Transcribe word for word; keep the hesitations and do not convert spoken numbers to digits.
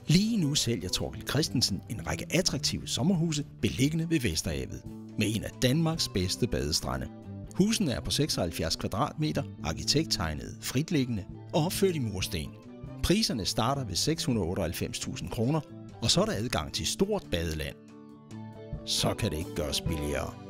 Lige nu sælger Thorkild Christensen en række attraktive sommerhuse beliggende ved Vesterhavet med en af Danmarks bedste badestrande. Husene er på seksoghalvfjerds kvadratmeter, arkitekttegnet, fritliggende og opført i mursten. Priserne starter ved seks hundrede og otteoghalvfems tusind kroner, og så er der adgang til stort badeland. Så kan det ikke gøres billigere.